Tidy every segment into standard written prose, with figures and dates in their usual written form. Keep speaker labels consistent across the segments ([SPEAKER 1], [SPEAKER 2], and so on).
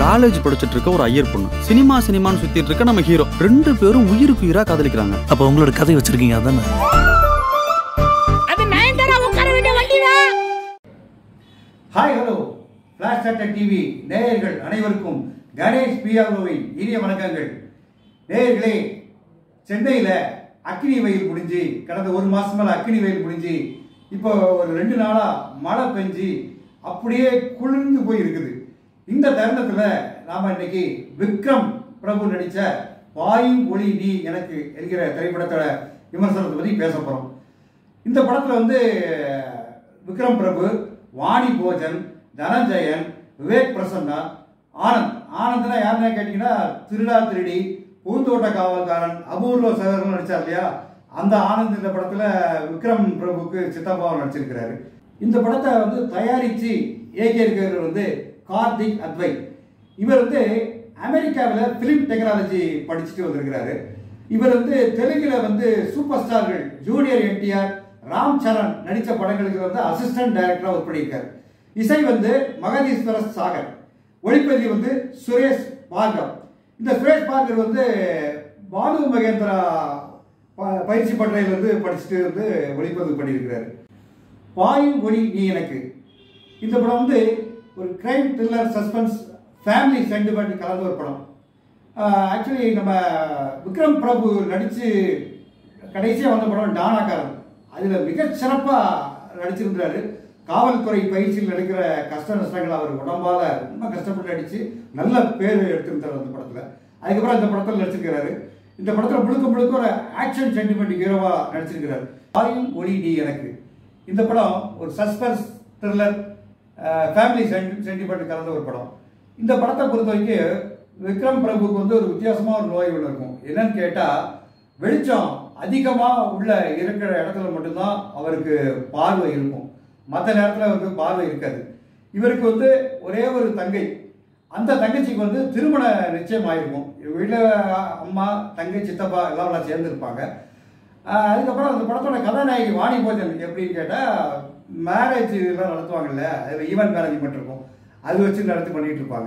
[SPEAKER 1] College படிச்சிட்டு இருக்க ஒரு ஐயர் பொண்ணு சினிமான்னு சுத்திட்டு இருக்க நம்ம ஹீரோ ரெண்டு பேரும் உயிருக்கு உயிரா காதலிக்கிறாங்க.
[SPEAKER 2] அப்ப உங்களோட கதை வச்சிருக்கீங்க அதானே?
[SPEAKER 3] அது நயன்தாரா உட்கார வேண்டிய வண்டிதான்.
[SPEAKER 4] Hi hello flash chatter TV நேயர்கள் அனைவருக்கும் கணேஷ் பிஆர்ஓவின் இனிய வணக்கங்கள். நேயர்களே, சென்னையில் அக்னி வெயில் முடிஞ்சு கடந்த ஒரு மாசம் மேல அக்னி வெயில் முடிஞ்சு இப்போ ஒரு 2 நாளா மழை பெஞ்சு அப்படியே குளிர்ந்து போய் இருக்குது. இந்த தருணத்துல நாம இன்னைக்கு விக்ரம் பிரபு நடிச்ச வாயும் ஒளி நீ எனக்கு என்கிற திரைப்படத்தோட விமர்சனத்தை பத்தி பேச போறோம். இந்த படத்துல விக்ரம் பிரபு, வாணி போஜன், தனஞ்சயன், விவேக் பிரசன்னா, ஆனந்த்னா யாருன்னா கேட்டீங்கன்னா திருடா திருடி, பூந்தோட்ட காவல்காரன், அபூர்வ சகோதரன் நடிச்சார் இல்லையா, அந்த ஆனந்த் இந்த படத்துல விக்ரம் பிரபுக்கு சித்தப்பாவை நடிச்சிருக்கிறாரு. இந்த படத்தை தயாரிச்சு இயக்கியிருக்கிறது கார்த்திக் அத்வைத். இவர் அமெரிக்காவில் பிலிம் டெக்னாலஜி படிச்சுட்டு வந்திருக்கிறாரு. இவர் தெலுங்குல சூப்பர் ஸ்டார்கள் ஜூனியர் என்டிஆர், ராம் சரண் நடித்த படங்களுக்கு அசிஸ்டன்ட் டைரக்டரா ஒர்க் பண்ணியிருக்காரு. இசை மகதீஸ்வர சாகர், ஒளிப்பதிவு சுரேஷ் பார்கவ். இந்த சுரேஷ் பார்கர் பாலு மகேந்திரா பயிற்சி பட்டறையிலிருந்து படிச்சுட்டு ஒளிப்பதிவு பண்ணியிருக்கிறாரு. வாயும் ஒளி நீ எனக்கு இந்த படம் ஒரு crime thriller suspense family sentiment கலந்த ஒரு படம். ஆக்சுவலி நம்ம விக்ரம் பிரபு நடித்து கடைசியாக வந்த படம் டானாக்காரன். அதில் மிகச்சிறப்பாக நடிச்சிருக்கிறாரு. காவல்துறை பயிற்சியில் நடிக்கிற கஷ்ட நஷ்டங்கள் அவர் உடம்பால ரொம்ப கஷ்டப்பட்டு நடித்து நல்ல பேர் எடுத்திருந்தார் அந்த படத்தில். அதுக்கப்புறம் இந்த படத்தில் நடிச்சிருக்கிறாரு. இந்த படத்தில் முழுக்க ஒரு ஆக்ஷன் சென்டிமெண்ட் ஹீரோவா நடிச்சிருக்கிறாரு. வாயும் ஒளி நீ எனக்கு இந்த படம் ஒரு சஸ்பென்ஸ் த்ரில்லர் ஃபேமிலி சென்டிமெண்ட் கலந்த ஒரு படம். இந்த படத்தை பொறுத்த வரைக்கும் விக்ரம் பிரபுக்கு ஒரு வித்தியாசமாக ஒரு நோய் ஒன்று இருக்கும். என்னன்னு கேட்டால், வெளிச்சம் அதிகமாக உள்ள இருக்கிற இடத்துல மட்டும்தான் அவருக்கு பார்வை இருக்கும், மற்ற நேரத்தில் பார்வை இருக்காது. இவருக்கு ஒரே ஒரு தங்கை. அந்த தங்கச்சிக்கு திருமண நிச்சயம் ஆயிருக்கும். வீட்டில் அம்மா, தங்கை, சித்தப்பா எல்லாம் சேர்ந்துருப்பாங்க. அதுக்கப்புறம் அந்த படத்தோட கதாநாயகி வாணி போஜன் எப்படின்னு கேட்டால், மேரேஜ் எல்லாம் நடத்துவாங்கல்ல, அதில் ஈவென்ட் மேனேஜ்மெண்ட் இருக்கும், அது வச்சு நடத்தி பண்ணிட்டு இருப்பாங்க.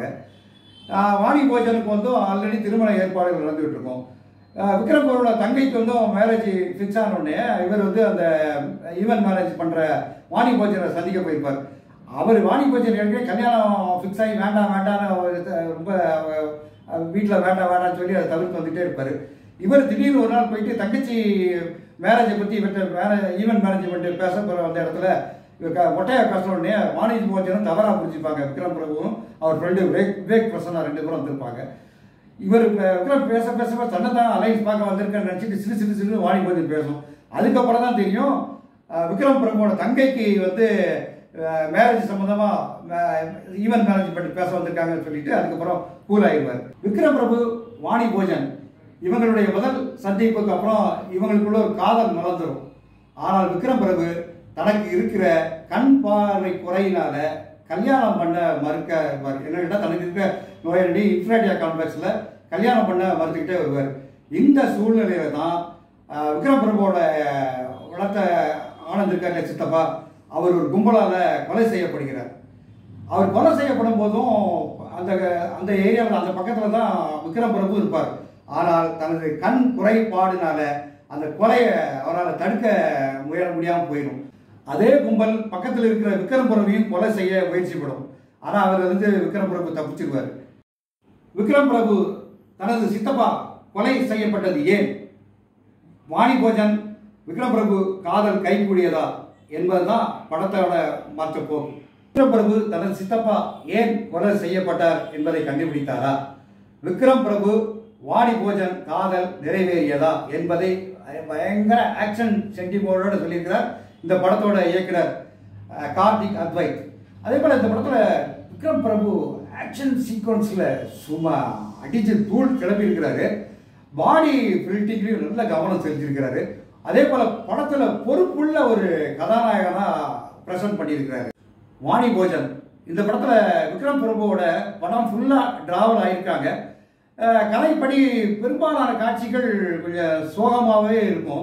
[SPEAKER 4] வாணி போஜனுக்கு ஆல்ரெடி திருமண ஏற்பாடுகள் நடந்துகிட்டு இருக்கும். விக்ரம் பிரபுவோட தங்கைக்கு மேரேஜ் ஃபிக்ஸ் ஆனோடனே இவர் அந்த ஈவென்ட் மேரேஜ் பண்ணுற வாணி போஜனை சந்திக்க போயிருப்பார். அவர் வாணி போஜன் ஏற்கனவே கல்யாணம் ஃபிக்ஸ் ஆகி வேண்டாம்னு ரொம்ப வீட்டில் வேண்டாம்னு சொல்லி அதை தவிர்த்து வந்துகிட்டே இருப்பார். இவர் திடீர்னு ஒரு நாள் போயிட்டு தங்கச்சி மேரேஜை பற்றி ஈவென்ட் மேனேஜ்மெண்ட் பேச போகிற அந்த இடத்துல மொட்டையா பேச உடனே வாணி போஜனும் தவறாக புரிஞ்சுப்பாங்க. விக்ரம் பிரபுவும் அவர் ஃப்ரெண்டு விவேக் பிரசன்னா 2 பேரும் வந்திருப்பாங்க. இவர் விக்ரம் பேச தன்னை தான் அலைன்ஸ் பார்க்க வந்திருக்கேன்னு நினச்சிட்டு சிறு வாணி போஜன் பேசும். அதுக்கப்புறம் தான் தெரியும் விக்ரம் பிரபுவோட தங்கைக்கு மேரேஜ் சம்பந்தமாக ஈவென்ட் மேனேஜ்மெண்ட் பேச வந்திருக்காங்கன்னு சொல்லிட்டு அதுக்கப்புறம் கூல் ஆகிடுவார். விக்ரம் பிரபு, வாணி போஜன் இவங்களுடைய முதல் சந்திப்புக்கு அப்புறம் இவங்களுக்குள்ள ஒரு காதல் மலர்ந்துடும். ஆனால் விக்ரம் பிரபு தனக்கு இருக்கிற கண் பார்வை குறையினால கல்யாணம் பண்ண மறுக்க வருவார். என்ன கேட்டால், தனக்கு இருக்கிற நோயாளி இன்ஃபிராடியா காம்ப்ளெக்ஸில் கல்யாணம் பண்ண மறுத்துக்கிட்டே வருவார். இந்த சூழ்நிலையில தான் விக்ரம் பிரபுவோட வளர்த்த ஆனந்த் இருக்கார்ல சித்தப்பா, அவர் ஒரு கும்பலால் கொலை செய்யப்படுகிறார். அவர் கொலை செய்யப்படும் போதும் அந்த ஏரியாவில் அந்த பக்கத்தில் தான் விக்ரம் பிரபு இருப்பார். ஆனால் தனது கண் குறைபாடுனால அந்த கொலையை அவரால் தடுக்க முடியாமல் போயிடும். அதே கும்பல் பக்கத்தில் இருக்கிற விக்ரம் பிரபுவையும் கொலை செய்ய முயற்சிப்படும். ஆனால் அவர் விக்ரம் பிரபு தப்பிச்சிருவார். விக்ரம் பிரபு தனது சித்தப்பா கொலை செய்யப்பட்டது ஏன், வாணி போஜன் விக்ரம் பிரபு காதல் கைகூடியதா என்பதுதான் படத்தோட மாற்றப்போ. விக்ரம் பிரபு தனது சித்தப்பா ஏன் கொலை செய்யப்பட்டார் என்பதை கண்டுபிடித்தாரா, விக்ரம் பிரபு வாணி போஜன் காதல் நிறைவேறியதா என்பதை பயங்கர ஆக்ஷன் சென்டிமெண்டோட சொல்லியிருக்கிறார் இந்த படத்தோட இயக்குனர் கார்த்திக் அத்வைத். அதே போல இந்த படத்துல விக்ரம் பிரபு ஆக்ஷன் சீக்வன்ஸ்ல சும்மா அடிச்சு தூள் கிளப்பி இருக்கிறாரு. பாடி பில்டிங்லையும் நல்ல கவனம் செலுத்தியிருக்கிறாரு. அதே போல படத்துல பொறுப்புள்ள ஒரு கதாநாயகனா பிரசன்ட் பண்ணியிருக்கிறாரு. வாணி போஜன் இந்த படத்துல விக்ரம் பிரபுவோட படம் ஃபுல்லா டிராவல் ஆயிருக்காங்க. கதைப்படி பெரும்பாலான காட்சிகள் கொஞ்சம் சோகமாகவே இருக்கும்.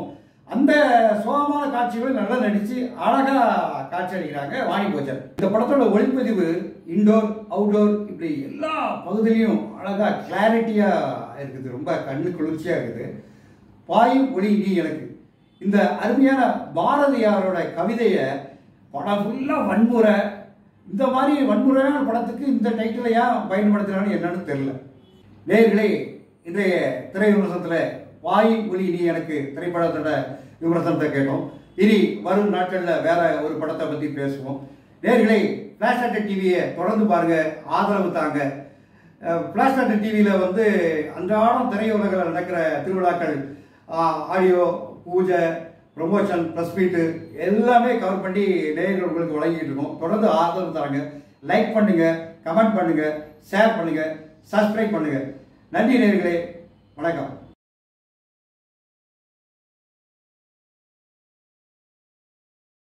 [SPEAKER 4] அந்த சோகமான காட்சிகளும் நல்லா நடிச்சு அழகா காட்சி அளிக்கிறாங்க வாணி போச்சர். இந்த படத்தோட ஒளிப்பதிவு இன்டோர் அவுட்டோர் இப்படி எல்லா பகுதியிலையும் அழகா கிளாரிட்டியா இருக்குது, ரொம்ப கண்ணு குளிர்ச்சியா இருக்குது. பாயும் ஒளி நீ எனக்கு இந்த அருமையான பாரதியாரோட கவிதையை படம் ஃபுல்லா வன்முறை, இந்த மாதிரி வன்முறையான படத்துக்கு இந்த டைட்டிலை ஏன் பயன்படுத்துறான்னு என்னன்னு தெரியல. நேயர்களே, இன்றைய திரை விமர்சனத்தில் வாய் ஒளி நீ எனக்கு திரைப்படத்தோட விமர்சனத்தை கேட்டோம். இனி வரும் நாட்களில் வேற ஒரு படத்தை பற்றி பேசுவோம். நேயர்களே, ஃபிளாஷ் ஸ்டார்டர் டிவியை தொடர்ந்து பாருங்க, ஆதரவு தாங்க. ஃபிளாஷ் ஸ்டார்டர் டிவியில் வந்து அன்றாடம் திரையுலகில் நடக்கிற திருவிழாக்கள், ஆடியோ பூஜை, ப்ரொமோஷன், ப்ரெஸ் மீட்டு எல்லாமே கவர் பண்ணி நேயர்கள் உங்களுக்கு வழங்கிட்டு இருக்கோம். தொடர்ந்து ஆதரவு தாங்க. லைக் பண்ணுங்க, கமெண்ட் பண்ணுங்க, ஷேர் பண்ணுங்க, சப்ஸ்கிரைப் பண்ணுங்க. நன்றி நேயர்களே, வணக்கம்.